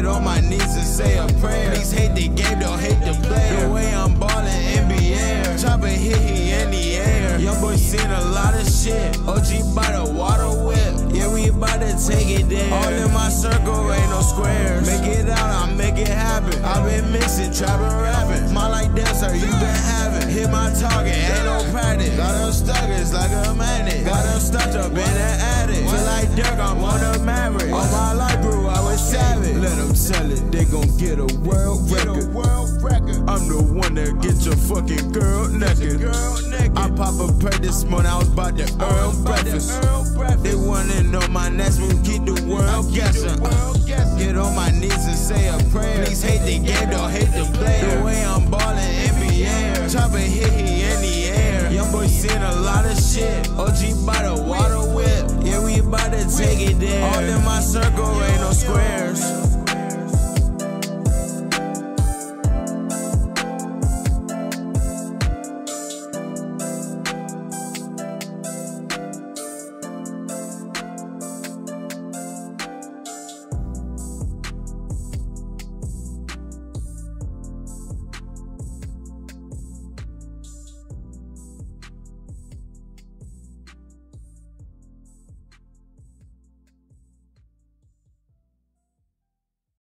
on my knees and say a prayer. Please hate the game, don't hate the player. The way I'm ballin' NBA, chopper hit, he in the air. Young boy seen a lot of shit. OG by the water whip. Yeah, we about to take it there. All in my circle, ain't no squares. Make it out, I make it happen. I been mixing, trapping, rapping. My like dancer, you been having. Hit my target, ain't no practice. Got them stuck, it's like a magnet. Got them stuck up in the attic. Feel like Dirk, I'm on a Maverick. All my life grew, I was savage. Let them tell it, they gon' get a world record. I'm the one that get your fucking girl naked. I pop a perk this morning, I was about to earn breakfast. They wanna know my next move, keep the world guessing. Get on my knees and say a prayer. Please hate the game, don't hate the